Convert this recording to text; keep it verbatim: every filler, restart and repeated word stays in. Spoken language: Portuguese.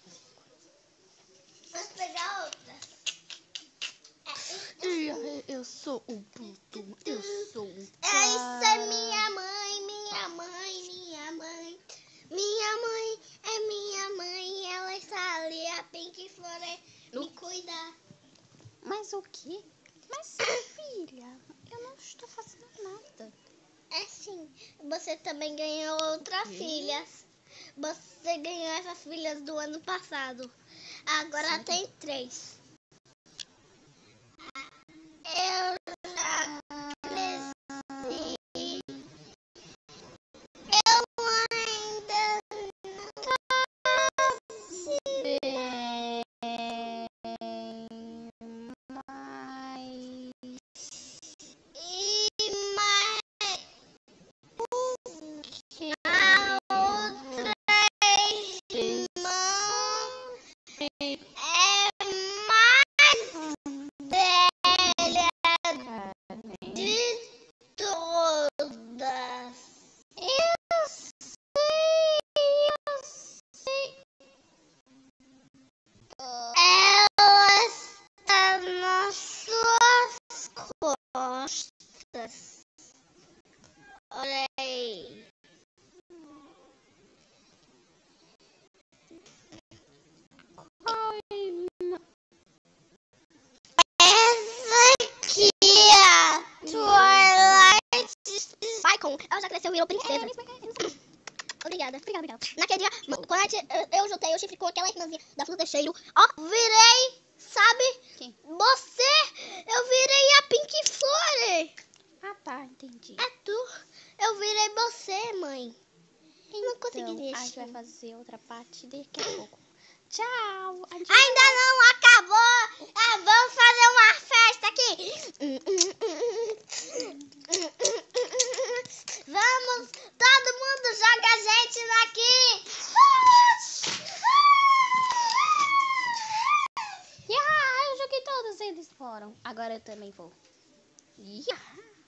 Vamos pegar outra. Eu, eu sou o Pluto, eu sou o cara. É isso, é minha mãe, minha mãe, minha mãe. Minha mãe é minha mãe, ela está ali, a Pink Flore, me cuida. Mas o quê? Mas, filha, eu não estou fazendo nada. É sim, você também ganhou outra filha. Você ganhou essas filhas do ano passado. Agora Sério? tem três. Eu já cresci. Eu ainda não cresci. Mas... E mais a outra irmã é mais velha de todas. Eu sei, eu sei. Ela está nas suas costas. Olha aí. Essa aqui é a Twilight Spycon. Ela já cresceu e virou princesa. Obrigada, obrigada, obrigada. Naquele dia, quando a gente, eu, eu juntei o chifre com aquela irmãzinha da fruta cheiro. Ó, virei, sabe? Quem? Você, eu virei a Pink Flore. Ah, tá, entendi. É tu. Eu virei você, mãe. Então, não consegui a gente mexer. vai fazer outra parte daqui a pouco. Tchau! A gente Ainda não acabou. Ah, vamos fazer uma festa aqui. Vamos, todo mundo joga a gente daqui. Yeah, eu joguei todos, eles foram. Agora eu também vou. Yeah.